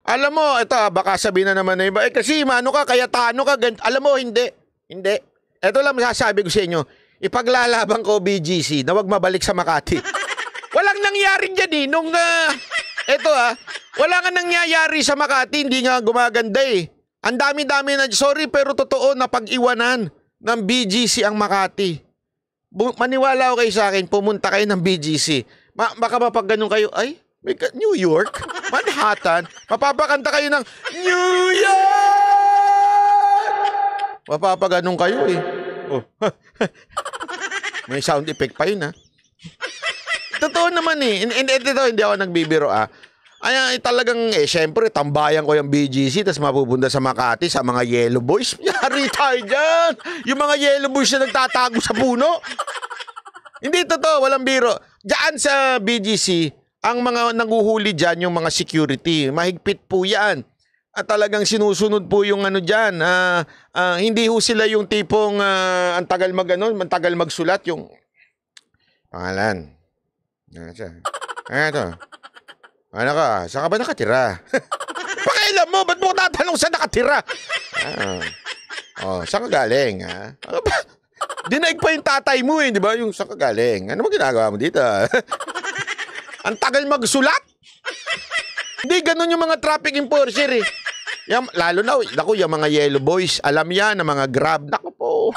Alam mo, ito baka sabihin na naman na iba, kasi mano ka, kaya tano ka, alam mo, hindi. Hindi. Ito lang masasabi ko sa inyo, ipaglalaban ko BGC na wag mabalik sa Makati. Walang nangyari dyan eh, wala nga nangyayari sa Makati, hindi nga gumaganda eh. Ang dami-dami na, sorry pero totoo na pag-iwanan ng BGC ang Makati. Maniwala ko kayo sa akin, pumunta kayo ng BGC. Baka mapag ganun kayo, ay, New York, Manhattan, mapapakanta kayo ng New York! Mapapaganon kayo eh. Oh. May sound effect pa yun ha. Totoo naman eh. Hindi ako nagbibiro Ay talagang syempre tambayan ko yung BGC tapos mapupunta sa Makati sa mga Yellow Boys. Yari tayo dyan. Yung mga Yellow Boys na nagtatago sa puno. Hindi totoo, walang biro. Diyan sa BGC, ang mga nanguhuli dyan, yung mga security, mahigpit po yan. At talagang sinusunod po yung dyan. Hindi ho sila yung tipong ang tagal mantagal magsulat yung pangalan. Ito. Ano ka? Saan ka ba nakatira? Pakialam mo, ba't mo tatanong saan nakatira? Saan ka galing? Ano ba? Dinaig pa yung tatay mo di ba? Yung saan ka galing? Ano mo ginagawa mo dito? Ang tagal magsulat? Hindi, ganun yung mga traffic enforcer eh. Lalo na, yung mga Yellow Boys, alam yan, ng mga Grab. Naku po.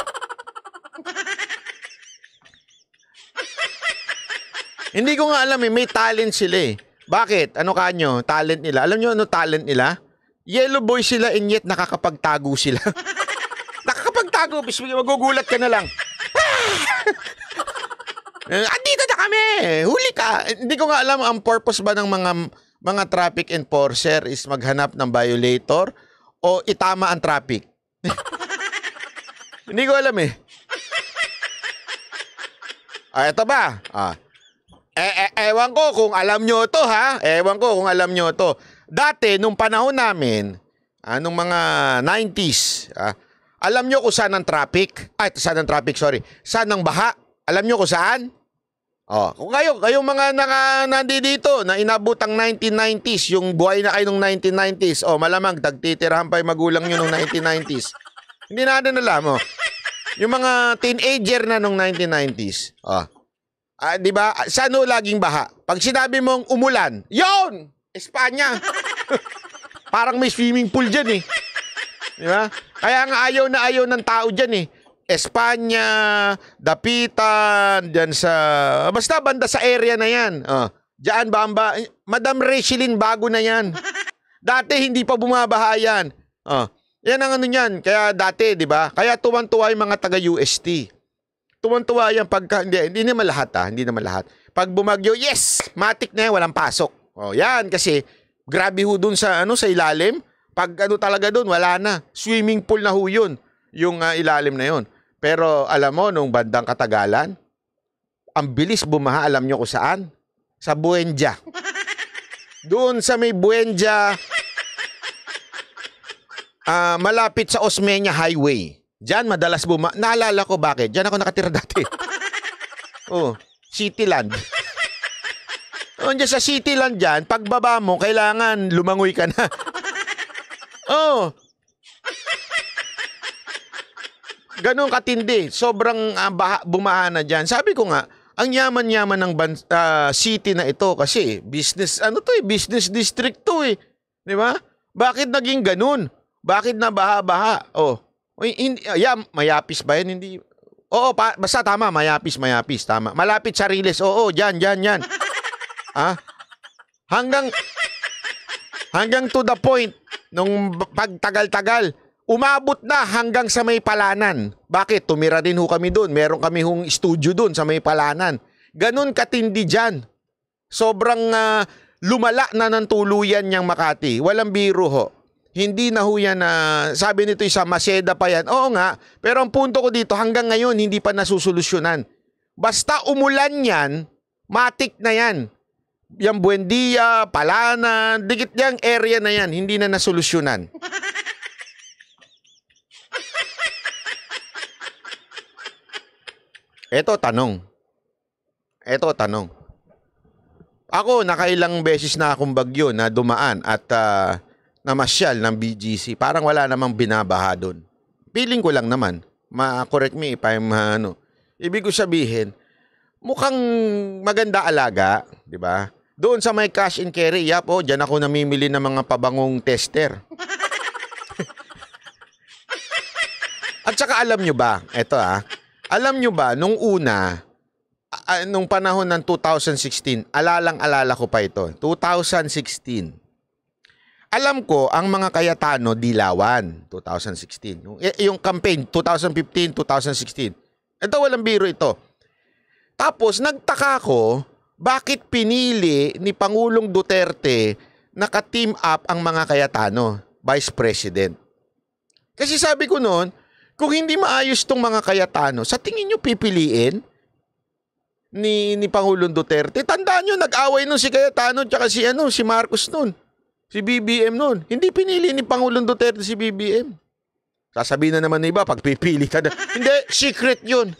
Hindi ko nga alam may talent sila eh. Bakit? Ano kanyo? Talent nila. Alam nyo ano talent nila? Yellow Boys sila and yet nakakapagtago sila. Nakakapagtago, magugulat ka na lang. Andito na kami! Huli ka! Hindi ko nga alam ang purpose ba ng mga traffic enforcer is maghanap ng violator o itama ang traffic. Hindi ko alam eh. Ito ba? Ewan ko kung alam nyo to Dati, nung panahon namin, nung mga 90s, alam nyo kung saan ang traffic? Saan ang baha? Alam nyo kung saan? Kung kayong mga nandito na inabutang 1990s, yung buhay na kayo nung 1990s, malamang tagtitirahan pa yung magulang nyo nung 1990s. Hindi natin alam, yung mga teenager na nung 1990s, di ba? Saan laging baha? Pag sinabi mong umulan, yon! Espanya! Parang may swimming pool dyan eh. Di ba? Kaya nga ayaw ng tao dyan eh. Espanya, Dapitan, dyan sa... Basta banda sa area na yan. Diyan, Bamba. Madam Rachelin, bago na yan. Dati, hindi pa bumabaha yan. Yan ang yan. Kaya dati, di ba? Kaya tuwan-tuwa yung mga taga-UST. Tuwan-tuwa yan pagka... Hindi naman lahat Hindi naman lahat. Pag bumagyo, yes! Matik na yan, walang pasok. Yan, kasi grabe ho dun sa ilalim. Pag talaga dun, wala na. Swimming pool na ho yun. Yung ilalim na yun. Pero alam mo, nung bandang katagalan, ang bilis bumaha, alam nyo kung saan? Sa Buendia. Doon sa may Buendia, malapit sa Osmeña Highway. Diyan madalas bumaha. Naalala ko bakit. Diyan ako nakatira dati. Cityland. Diyan sa Cityland dyan, pagbaba mo, kailangan lumangoy ka na. Ganon katindi. Sobrang bumaha na dyan. Sabi ko nga, ang yaman-yaman ng city na ito kasi business, business district to eh. Di ba? Bakit naging ganun? Bakit na baha-baha? Mayapis ba yan? Hindi. Basta tama, mayapis, tama. Malapit sa Riles, dyan. Hanggang to the point, nung pagtagal-tagal, umabot na hanggang sa may Palanan. Bakit? Tumira din ho kami doon. Meron kami hong studio doon sa may Palanan. Ganun katindi dyan. Sobrang lumala na ng tuluyan niyang Makati. Walang biro ho. Hindi na ho yan sabi nito sa Maseda pa yan. Oo nga, pero ang punto ko dito hanggang ngayon hindi pa nasusolusyonan. Basta umulan yan, matik na yan. Yang Buendia, Palanan, dikit yang area na yan, hindi na nasolusyonan. Ito tanong. Ako, nakailang beses na akong bagyo na dumaan at namasyal ng BGC. Parang wala namang binabaha doon. Feeling ko lang naman. Ma-correct me if I'm Ibig ko sabihin, mukhang maganda alaga, di ba? Doon sa may cash and carry, diyan ako namimili ng mga pabangong tester. At saka alam nyo ba, alam nyo ba, nung una, nung panahon ng 2016, alalang-alala ko pa ito, 2016. Alam ko, ang mga Cayetano, dilawan, 2016. Yung campaign, 2015, 2016. Ito, walang biro ito. Tapos, nagtaka ko, bakit pinili ni Pangulong Duterte naka-team up ang mga Cayetano, Vice President? Kasi sabi ko noon, kung hindi maayos tong mga Cayetano, sa tingin nyo pipiliin ni Pangulong Duterte? Tandaan nyo, nag-away nun si Cayetano tsaka si Marcos nun. Si BBM nun. Hindi pinili ni Pangulong Duterte si BBM. Sasabihin na naman na iba, pag pipili ka na. Hindi, secret yun.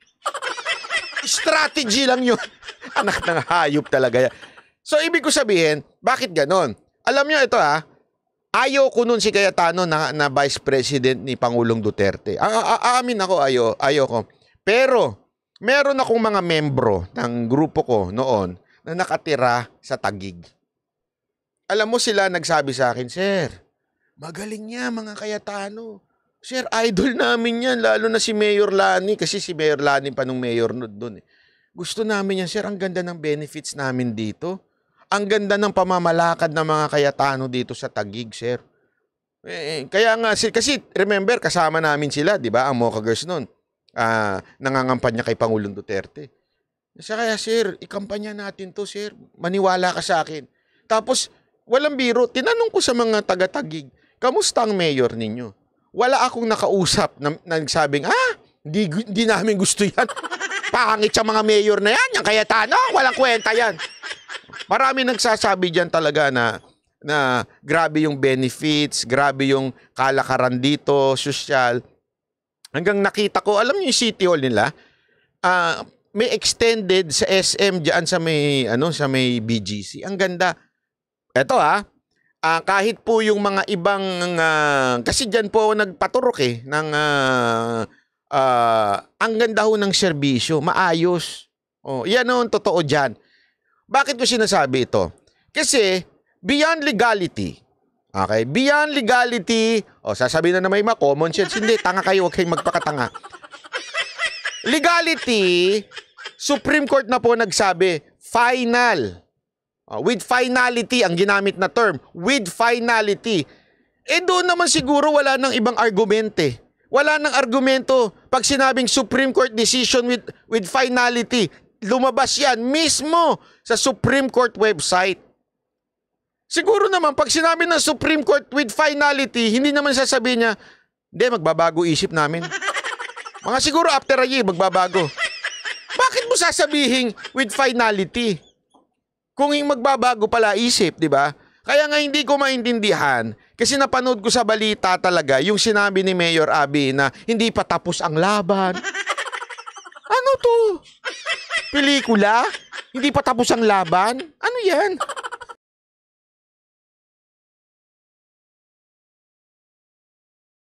Strategy lang yun. Anak ng hayop talaga yan. So, ibig ko sabihin, bakit ganon? Alam nyo ito ayaw ko nun si Cayetano na Vice President ni Pangulong Duterte. Aamin ako, ayaw ko. Pero, meron akong mga membro ng grupo ko noon na nakatira sa Taguig. Alam mo sila nagsabi sa akin, Sir, magaling niya mga Cayetano. Sir, idol namin yan, lalo na si Mayor Lani, kasi si Mayor Lani pa nung mayor doon. Gusto namin yan, Sir, ang ganda ng benefits namin dito. Ang ganda ng pamamalakad ng mga Cayetano dito sa Taguig, Sir. Kaya nga, kasi remember, kasama namin sila, di ba, ang Mocha Girls noon. Nangangampanya kay Pangulong Duterte. Kaya, Sir, ikampanya natin to, Sir. Maniwala ka sa akin. Tapos, walang biro, tinanong ko sa mga taga-Taguig, kamusta ang mayor ninyo? Wala akong nakausap na nagsabing, hindi namin gusto yan. Pangit sa mga mayor na yan, yung Cayetano, walang kwenta yan. Marami nagsasabi dyan talaga na grabe yung benefits, grabe yung kalakaran dito, social. Hanggang nakita ko, alam niyo yung City Hall nila, may extended sa SM dyan sa may BGC. Ang ganda. Eto kahit po yung mga ibang, kasi dyan po nagpaturok ang ganda ho ng serbisyo, maayos. Yan ang totoo dyan. Bakit ko sinasabi ito? Kasi, beyond legality, okay, beyond legality, sasabihin na may common sense, hindi, tanga kayo, huwag kayong magpakatanga. Legality, Supreme Court na po nagsabi, final. With finality, ang ginamit na term, with finality. Doon naman siguro wala nang ibang argumente. Wala nang argumento pag sinabing Supreme Court decision with finality. Lumabas yan mismo sa Supreme Court website. Siguro naman pag sinabi ng Supreme Court with finality, hindi naman sasabihin niya, hindi, magbabago isip namin. Mga siguro after a year, magbabago. Bakit mo sasabihin with finality? Kung yung magbabago pala isip, di ba? Kaya nga hindi ko maintindihan kasi napanood ko sa balita talaga yung sinabi ni Mayor Abby na hindi pa tapos ang laban. Ano to? Pelikula? Hindi pa tapos ang laban? Ano yan?